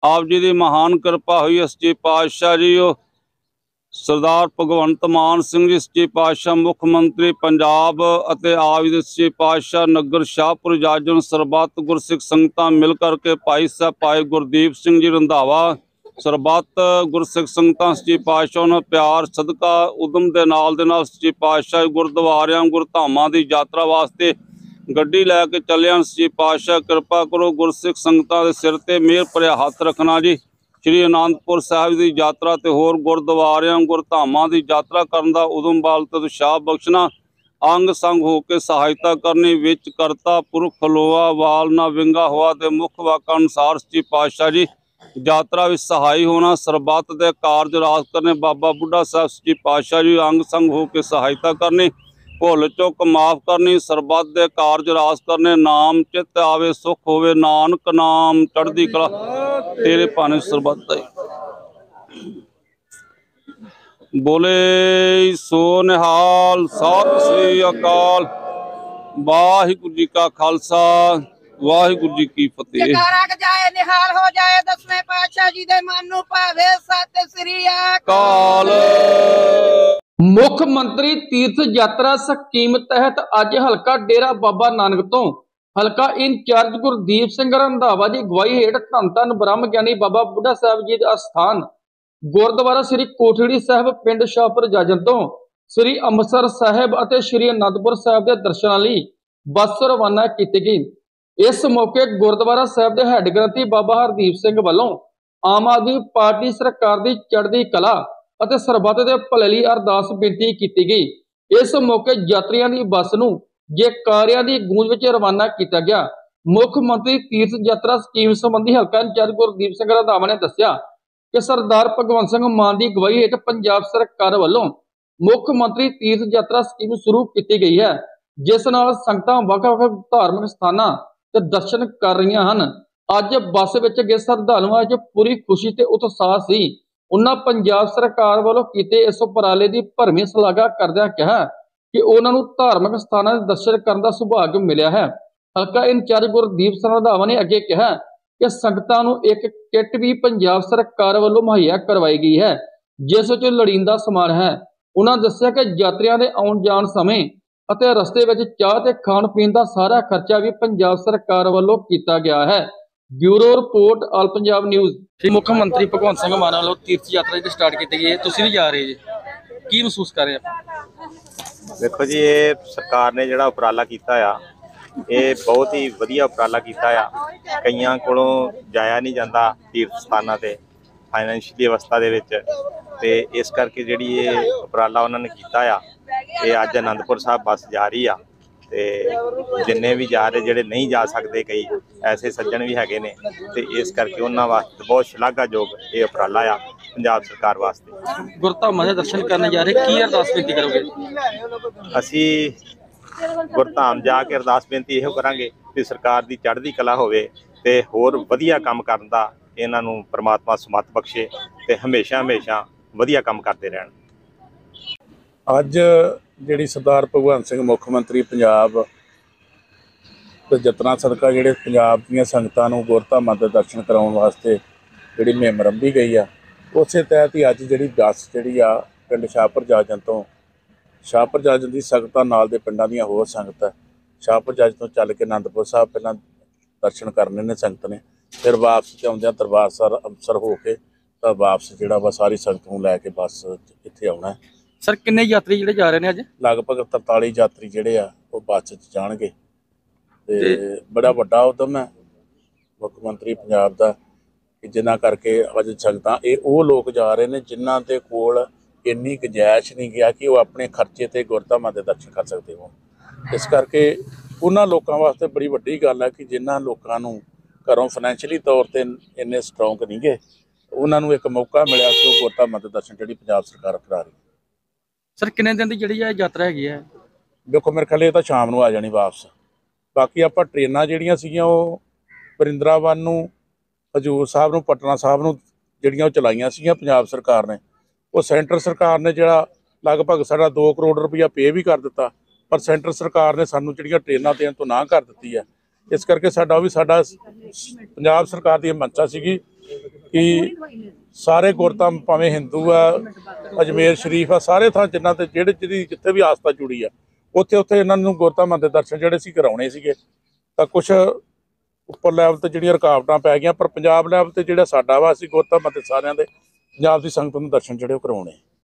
आप जी की महान कृपा हुई सच्चे पातशाह जी सरदार भगवंत मान सिंह जी सच्चे पातशाह मुख मंत्री पंजाब ਅਤੇ ਆਪ ਜੀ ਦੇ ਸੱਚੇ ਪਾਤਸ਼ਾਹ ਨਗਰ ਸ਼ਾਹਪੁਰ ਜਾਜਨ ਸਰਬੱਤ ਗੁਰਸਿੱਖ ਸੰਗਤਾਂ ਮਿਲ ਕਰਕੇ ਭਾਈ ਸਾਹਿਬ ਭਾਈ ਗੁਰਦੀਪ ਸਿੰਘ ਜੀ ਰੰਧਾਵਾ ਸਰਬੱਤ ਗੁਰਸਿੱਖ ਸੰਗਤਾਂ ਸੱਚੇ ਪਾਤਸ਼ਾਹ ਨਾਲ ਪਿਆਰ ਸਦਕਾ ਉਦਮ ਦੇ ਨਾਲ ਸੱਚੇ ਪਾਤਸ਼ਾਹ ਗੁਰਦੁਆਰਿਆਂ ਗੁਰਧਾਮਾਂ ਦੀ ਯਾਤਰਾ ਵਾਸਤੇ ਗੱਡੀ ਲੈ ਕੇ ਚੱਲਿਆ। ਸੱਚੇ ਪਾਤਸ਼ਾਹ ਕਿਰਪਾ ਕਰੋ ਗੁਰਸਿੱਖ ਸੰਗਤਾਂ ਦੇ ਸਿਰ ਤੇ ਮਿਹਰ ਭਰਿਆ ਹੱਥ ਰੱਖਣਾ ਜੀ। श्री आनंदपुर साहिब की यात्रा ते होर गुरद्वारियां गुरधामां की यात्रा करन दा उदम बल ते उत्साह बख्शना अंग संग होकर सहायता करनी विच करता पुरख खलोआ वाल ना विंगा हुआ ते मुख वाक अनुसार सच्चे पातशाह जी यात्रा विच सहाई होना सरबत दे कारज रास करने बाबा बुढ़ा साहब सच्चे पातशाह जी अंग संग होकर सहायता करनी भुल चुक माफ करनी सरबत दे कारज रास करने नाम चित आवे सुख होवे नानक नाम चढ़दी कला तेरे भाने सरबत बोले सो निहाल सत श्री अकाल वाहिगुरू जी का खालसा वाहिगुरू जी की फतेह। जाए निहाल हो जाए दसवें पातशाह जी दे मन नूं भावे सत श्री अकाल। मुख मंत्री तीर्थ यात्रा स्कीम तहत अज हलका डेरा बाबा नानक तो हलका इंचार्ज गुरदीप सिंह रंधावा की अगवाई हेठ धन धन ब्रह्म ज्ञानी बाबा बुढ़ा साहब जी का अस्थान गुरुद्वारा श्री कोठड़ी साहब पिंड शाहपुर जाजन तो श्री अमृतसर साहब और श्री आनंदपुर साहब के दर्शनों लई बस रवाना की गई। इस मौके गुरुद्वारा साहब के हैड ग्रंथी बाबा हरदीप सिंह वालों आम आदमी पार्टी सरकार की चढ़दी कला ਅਤੇ ਸਰਬੱਤ ਦੇ ਭਲੇ ਲਈ ਅਰਦਾਸ ਬੇਨਤੀ ਕੀਤੀ ਗਈ। ਇਸ ਮੌਕੇ ਯਾਤਰੀਆਂ ਦੀ ਬੱਸ ਨੂੰ ਜੈਕਾਰਿਆਂ ਦੀ ਗੂੰਜ ਵਿੱਚ ਰਵਾਨਾ ਕੀਤਾ ਗਿਆ। ਮੁੱਖ ਮੰਤਰੀ ਤੀਰਥ ਯਾਤਰਾ ਸਕੀਮ ਸੰਬੰਧੀ ਹਲਕਾ ਇੰਚਾਰਜ ਗੁਰਦੀਪ ਸਿੰਘ ਰੰਧਾਵਾ ਨੇ ਦੱਸਿਆ ਕਿ ਸਰਦਾਰ ਭਗਵੰਤ ਸਿੰਘ ਮਾਨ ਦੀ ਅਗਵਾਈ ਹੇਠ ਪੰਜਾਬ ਸਰਕਾਰ ਵੱਲੋਂ ਮੁੱਖ ਮੰਤਰੀ ਤੀਰਥ ਯਾਤਰਾ ਸਕੀਮ ਸ਼ੁਰੂ ਕੀਤੀ ਗਈ ਹੈ, ਜਿਸ ਨਾਲ ਸੰਗਤਾਂ ਵੱਖ-ਵੱਖ ਧਾਰਮਿਕ ਸਥਾਨਾਂ ਤੇ ਦਰਸ਼ਨ ਕਰ ਰਹੀਆਂ ਹਨ। ਅੱਜ ਬੱਸ ਵਿੱਚ ਗਏ ਸ਼ਰਧਾਲੂਆਂ ਵਿੱਚ ਪੂਰੀ ਖੁਸ਼ੀ ਤੇ ਉਤਸ਼ਾਹ ਸੀ। उन्होंने पंजाब सरकार वालों किए इस उपराले की भरवीं शलाघा करदਿਆਂ कहा कि उन्होंने धार्मिक स्थानों के दर्शन करने का सुभाग मिला है। हल्का इंचार्ज गुरदीप सिंह रंधावा ने अगे कहा कि संगतां नूं एक किट भी पंजाब सरकार वालों मुहैया करवाई गई है, जिस विच लोड़ींदा समान है। उन्होंने दस्सिया कि यात्रियों के आउण जाण समय ਅਤੇ रस्ते विच चाह ते खाण पीण का सारा खर्चा भी पंजाब सरकार वालों किया गया है। Bureau report All Punjab news. मुख्य मंत्री भगवंत सिंह मान वालों तीर्थ यात्रा जो स्टार्ट की गई है, तुसीं भी जा रहे जी, की महसूस कर रहे हैं? देखो जी, ये सरकार ने जिहड़ा उपराला कीता आ, ये बहुत ही वधिया उपराला कीता आ। कईयां कोलों जाया नहीं जाता तीर्थ स्थानां ते फाइनैंशियली अवस्था दे विच, ते इस करके जिहड़ी ये उपराला उन्होंने कीता आ, ये अज आनंदपुर साहब बस जा रही आ। ते जिन्ने भी जा रहे जिहड़े नहीं जा सकते, कई ऐसे सज्जन भी हैगे ने, ते इस करके उन्हां वास्ते बहुत शलाघायोग ये उपराला आ पंजाब सरकार वास्ते। गुरधामां दे दर्शन करने जा रहे, की अरदास बेनती करोगे? असी गुरधाम जाके अरदास बेनती इहो करांगे कि सरकार दी चढ़दी कला होवे ते होर वधिया काम करन दा इन्हां नूं परमात्मा समर्थ बख्शे ते हमेशा हमेशा वधिया काम करते रहन। अज जिहड़ी सरदार भगवंत सिंह मुख मंत्री पंजाब ते जतना सदका जिहड़े पंजाब दीयां संगतां नूं गुरधामां दे दर्शन कराउण वास्ते जिहड़ी मुहिम रंभी गई आ, उसे तहत ही अज जिहड़ी बस जिहड़ी आ पिंड शाहपुर जाजन तो शाहपुर जाजन दी संगतां नाल दे पिंडां दीयां होर संगत शाहपुर जाजन तो चल के आनंदपुर साहब पहलां दर्शन करने ने संगत ने, फिर वापस आउंदियां दरबार साहब अमृतसर हो के तां वापस जिहड़ा वा सारी संगत नूं लैके बस इत्थे आउणा है। सर किन्ने यात्री जिहड़े जा रहे हैं अज? लगभग 43 यात्री जिहड़े आ वो बस च जाणगे ते बड़ा वड्डा उद्यम है मुख मंत्री पंजाब दा कि जिन्हां करके अज संगतां ये वो लोग जा रहे हैं जिन्हां दे कोल इन्नी गुंजाइश नहीं गया कि वो अपने खर्चे ते गुरधामां दे दर्शन कर सकते हो। इस करके उन्हां लोकां वास्ते बड़ी वड्डी गल है कि जिन्हां लोकां नूं घरों फाइनैंशियली तौर ते इन्ने स्ट्रोंग नहीं गए, उन्हां नूं एक मौका मिलिया कि वो गुरधामां दे दर्शन जिहड़ी पंजाब सरकार करा रही। सर किन्ने दिन की जिहड़ी यात्रा हैगी है? देखो मेरे ख्याल ये तो शाम नूं आ जानी वापस। बाकी आपां ट्रेनां जिहड़ियां सीगीआं वो वरिंद्रावन नूं हजूर साहब नूं पटना साहब नूं जिहड़ियां चलाईआं सीगीआं पंजाब सरकार ने, वो सेंटर सरकार ने जिहड़ा लगभग साडा 2 करोड़ रुपया पे भी कर दिता, पर सेंटर सरकार ने सानूं जिहड़ियां ट्रेनां देण तो ना कर दित्ती है। इस करके साडा भी साडा पंजाब सरकार दी मंशा सीगी ਕਿ ਸਾਰੇ ਗੁਰਧਾਮ ਭਾਵੇਂ ਹਿੰਦੂ ਆ, ਅਜਮੇਰ ਸ਼ਰੀਫ ਆ, ਸਾਰੇ ਥਾਂ ਜਿਨ੍ਹਾਂ ਤੇ ਜਿੱਥੇ ਵੀ ਆਸਥਾ ਜੁੜੀ ਆ ਉੱਥੇ ਇਹਨਾਂ ਨੂੰ ਗੁਰਧਾਮਾਂ ਦੇ ਦਰਸ਼ਨ ਜਿਹੜੇ ਸੀ ਕਰਾਉਣੇ ਸੀਗੇ। ਤਾਂ ਕੁਛ ਉੱਪਰ ਲੈਵਲ ਤੇ ਜਿਹੜੀਆਂ ਰੁਕਾਵਟਾਂ ਪੈ ਗਈਆਂ, ਪਰ ਪੰਜਾਬ ਲੈਵਲ ਤੇ ਜਿਹੜਾ ਸਾਡਾ ਵਾ, ਅਸੀਂ ਗੁਰਧਾਮਾਂ ਤੇ ਸਾਰਿਆਂ ਦੇ ਪੰਜਾਬ ਦੀ ਸੰਗਤ ਨੂੰ ਦਰਸ਼ਨ ਜਿਹੜੇ ਉਹ ਕਰਾਉਣੇ।